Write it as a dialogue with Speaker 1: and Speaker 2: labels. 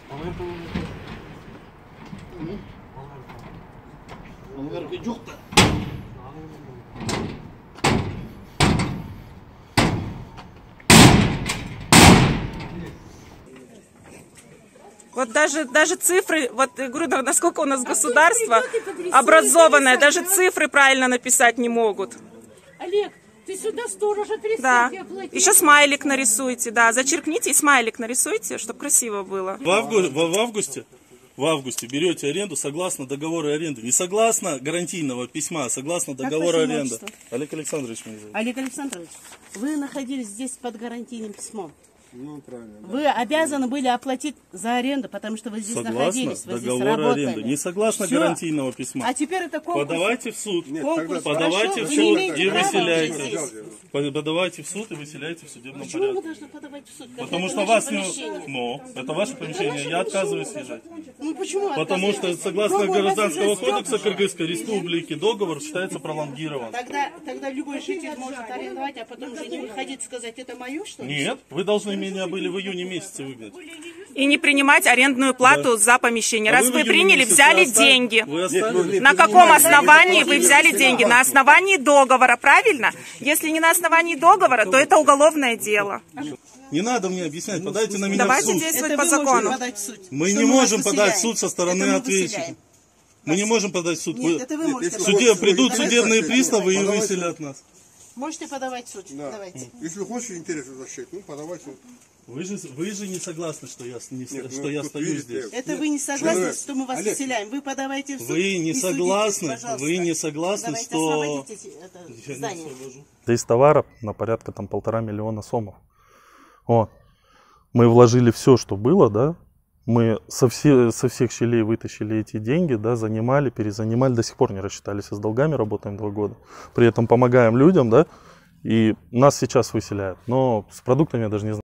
Speaker 1: Вот даже цифры, вот я говорю, насколько у нас государство образованное, даже цифры правильно написать не могут.
Speaker 2: Олег, ты сюда сторожа 300
Speaker 1: Да.
Speaker 2: оплатил.
Speaker 1: Еще смайлик нарисуйте, да, зачеркните и смайлик нарисуйте, чтобы красиво было.
Speaker 3: В августе берете аренду согласно договору аренды. Не согласно гарантийного письма, а согласно договора аренды. Олег Александрович меня зовут.
Speaker 2: Олег Александрович, вы находились здесь под гарантийным письмом.
Speaker 4: Ну, правильно. Да.
Speaker 2: Вы обязаны были оплатить за аренду, потому что вы здесь находились, вы здесь
Speaker 3: договора
Speaker 2: работали.
Speaker 3: аренды. Не согласно
Speaker 2: Всё.
Speaker 3: гарантийного письма.
Speaker 2: А теперь это конкурс.
Speaker 3: Подавайте в суд.
Speaker 2: Конкурс.
Speaker 3: Подавайте в
Speaker 2: Хорошо, вы
Speaker 3: суд
Speaker 2: не имеете
Speaker 3: и
Speaker 2: права
Speaker 3: выселяйте.
Speaker 2: здесь.
Speaker 3: Подавайте в суд и выселяйте в судебном
Speaker 2: Почему мы
Speaker 3: порядке.
Speaker 2: должны подавать в суд? Когда
Speaker 3: Потому
Speaker 2: это
Speaker 3: что
Speaker 2: наше
Speaker 3: вас
Speaker 2: помещение?
Speaker 3: не... Но, это ваше помещение, я отказываюсь съезжать.
Speaker 2: Ну почему?
Speaker 3: Потому что
Speaker 2: отказываетесь?
Speaker 3: согласно
Speaker 2: Пробуем вас
Speaker 3: Гражданского
Speaker 2: уже
Speaker 3: кодекса
Speaker 2: стёпать.
Speaker 3: Кыргызской Республики договор считается пролонгирован.
Speaker 2: Тогда любой житель может арендовать, а потом уже не выходить и сказать, это мое, что ли?
Speaker 3: Нет, вы должны меня были в июне месяце выгнать.
Speaker 1: И не принимать арендную плату за помещение. Раз вы приняли, взяли деньги.
Speaker 3: Вы оставили.
Speaker 1: На каком основании вы взяли деньги? На основании договора, правильно? Если не на основании договора, то это уголовное дело.
Speaker 3: Не надо мне объяснять, подайте на меня в
Speaker 1: Давайте
Speaker 3: суд.
Speaker 1: действовать
Speaker 2: Это
Speaker 1: по
Speaker 2: вы можете
Speaker 1: закону.
Speaker 2: подать в суд.
Speaker 3: Мы
Speaker 2: Что
Speaker 3: не
Speaker 2: мы вас
Speaker 3: можем подать в
Speaker 2: выселяем?
Speaker 3: суд со стороны
Speaker 2: Это мы
Speaker 3: ответчика.
Speaker 2: выселяем.
Speaker 3: Мы не можем подать в суд.
Speaker 2: Нет, это вы можете
Speaker 3: В суде
Speaker 2: подать.
Speaker 3: придут
Speaker 2: Давайте
Speaker 3: судебные
Speaker 2: в суд.
Speaker 3: приставы и
Speaker 4: Подавайте.
Speaker 3: выселят нас.
Speaker 2: Можете подавать в суд.
Speaker 4: Да.
Speaker 2: Давайте.
Speaker 4: Если хочешь интересы защищать, ну подавайте.
Speaker 3: Вы же не согласны, что я
Speaker 4: Нет,
Speaker 3: что я
Speaker 4: тут
Speaker 3: стою
Speaker 4: видите,
Speaker 3: здесь.
Speaker 2: Это вы не согласны,
Speaker 4: Олег,
Speaker 2: что мы вас
Speaker 4: Олег,
Speaker 2: выселяем? Вы подавайте в суд.
Speaker 3: Вы не
Speaker 2: и судитесь,
Speaker 3: согласны,
Speaker 2: пожалуйста.
Speaker 3: вы не согласны,
Speaker 2: Давайте
Speaker 3: что...
Speaker 2: освободите это
Speaker 3: Я не
Speaker 2: здание.
Speaker 3: освобожу.
Speaker 5: Здесь товаров на порядка там 1,5 миллиона сомов. Вот. Мы вложили все, что было, да. Мы со всех щелей вытащили эти деньги, да, занимали, перезанимали, до сих пор не рассчитались, с долгами работаем 2 года. При этом помогаем людям, да, и нас сейчас выселяют. Но с продуктами я даже не знаю.